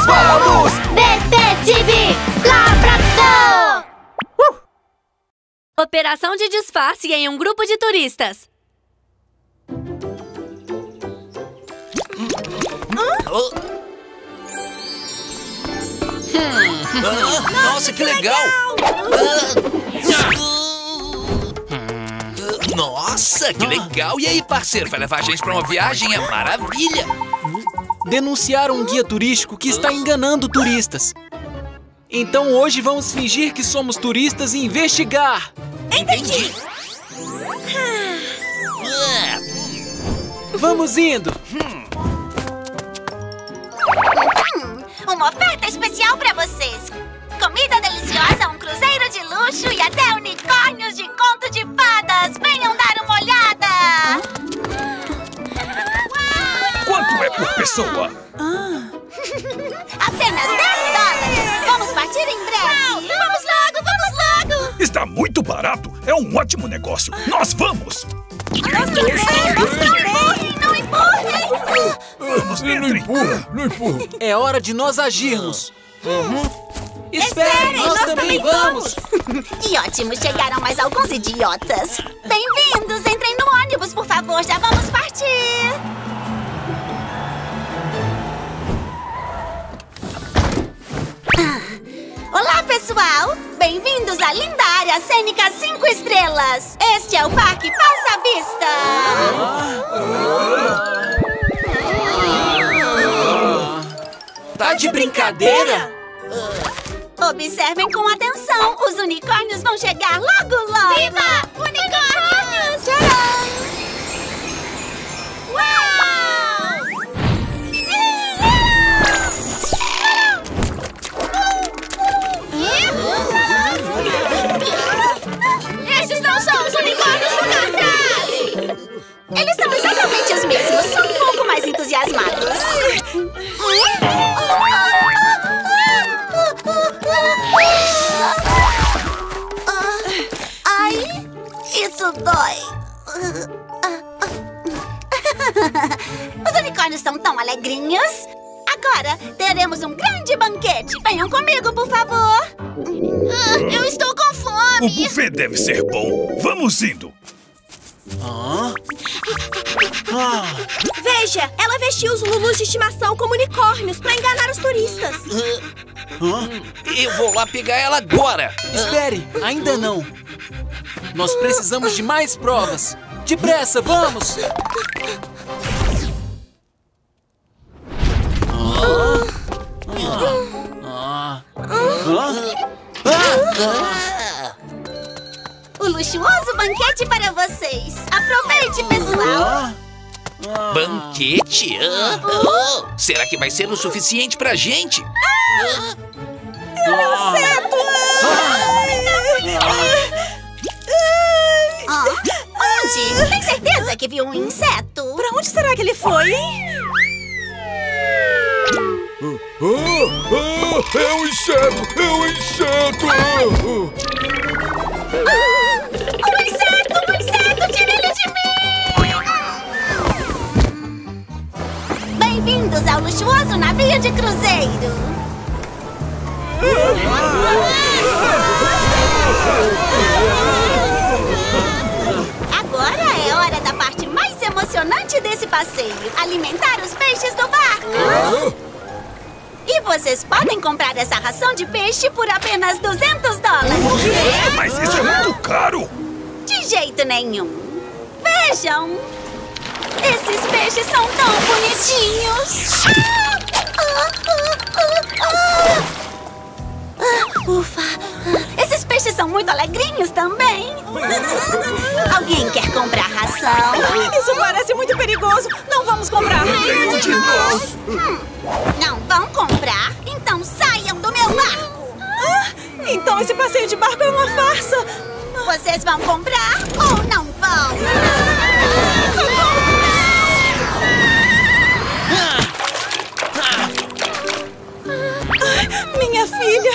vamos! Detetive Labrador! Operação de disfarce em um grupo de turistas. Nossa, que legal! Nossa, que legal! E aí, parceiro, vai levar a gente pra uma viagem? É maravilha! Denunciaram um guia turístico que está enganando turistas. Então hoje vamos fingir que somos turistas e investigar. Entendi! Vamos indo. Uma oferta especial pra vocês. Comida deliciosa, um cruzeiro de luxo e até unicórnios de conto de fadas. Venham dar uma olhada. Quanto é por pessoa? Apenas $10. Vamos partir em breve. Vamos logo, vamos logo. Está muito barato. É um ótimo negócio. Nós vamos. Não empurrem. Vamos, entrem. Não empurra. É hora de nós agirmos. Esperem, nós também vamos. Que ótimo, chegaram mais alguns idiotas. Bem-vindos, entrem no ônibus, por favor, já vamos partir. Olá, pessoal! Bem-vindos à linda área cênica 5 estrelas. Este é o Parque Passa Vista. Tá de brincadeira? Observem com atenção, os unicórnios vão chegar logo, logo! Viva! Unicórnios! Tcharam! Uau! Esses não são os unicórnios do cartaz! Eles são exatamente os mesmos, só um pouco mais entusiasmados. Ai, isso dói. Os unicórnios são tão alegrinhos. Agora teremos um grande banquete. Venham comigo, por favor. Eu estou com O fome. buffet deve ser bom. Vamos indo. Veja, ela vestiu os lulus de estimação como unicórnios para enganar os turistas. Eu vou lá pegar ela agora! Espere, ainda não. Nós precisamos de mais provas. Depressa, vamos! O luxuoso banquete para vocês. Aproveite, pessoal. Banquete? Será que vai ser o suficiente pra gente? Onde? Tem certeza que viu um inseto? Pra onde será que ele foi, hein? É um inseto! É um inseto! Um inseto! Tira ele de mim! Bem-vindos ao luxuoso navio de cruzeiro. Agora é hora da parte mais emocionante desse passeio. Alimentar os peixes do barco. E vocês podem comprar essa ração de peixe por apenas $200. Mas isso é muito caro. De jeito nenhum. Vejam. Esses peixes são tão bonitinhos. Ufa. Esses peixes são muito alegrinhos também. Alguém quer comprar ração? Isso parece muito perigoso. Não vamos comprar. Nenhum de nós. Não vão comprar? Então saiam do meu barco. Então esse passeio de barco é uma farsa. Vocês vão comprar ou não vão? Minha filha.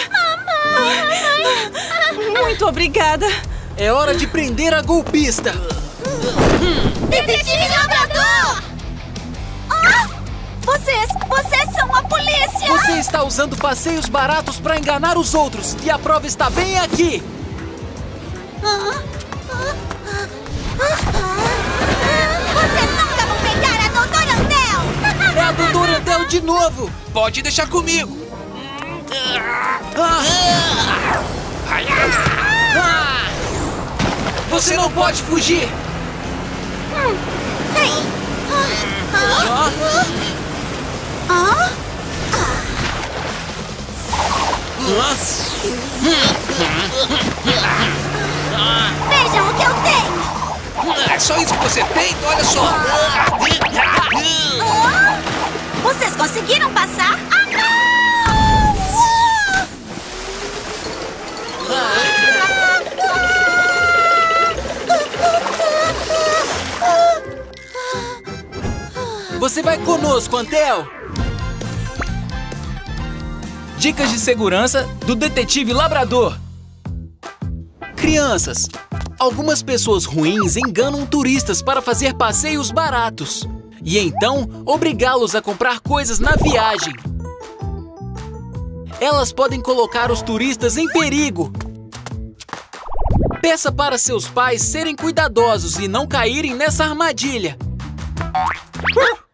Muito obrigada. É hora de prender a golpista. Detetive Labrador! Vocês são a polícia! Você está usando passeios baratos para enganar os outros e a prova está bem aqui. Vocês nunca vão pegar a Doutora Andel! É a Doutora Andel de novo. Pode deixar comigo. Você não pode fugir. Vejam o que eu tenho! É só isso que você tem? Olha só. Vocês conseguiram passar? Você vai conosco, Andel. Dicas de segurança do Detetive Labrador. Crianças, algumas pessoas ruins enganam turistas para fazer passeios baratos e então obrigá-los a comprar coisas na viagem. Elas podem colocar os turistas em perigo. Peça para seus pais serem cuidadosos e não caírem nessa armadilha.